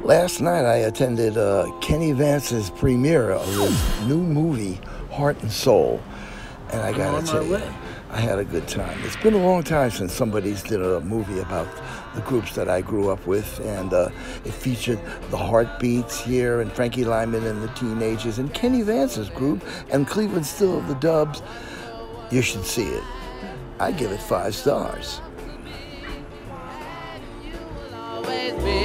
Last night I attended Kenny Vance's premiere of his new movie, Heart and Soul. And I gotta tell you, I had a good time. It's been a long time since somebody's did a movie about the groups that I grew up with, and it featured the Heartbeats here, and Frankie Lyman and the Teenagers, and Kenny Vance's group, and Cleveland Still the Dubs. You should see it. I give it 5 stars. Always be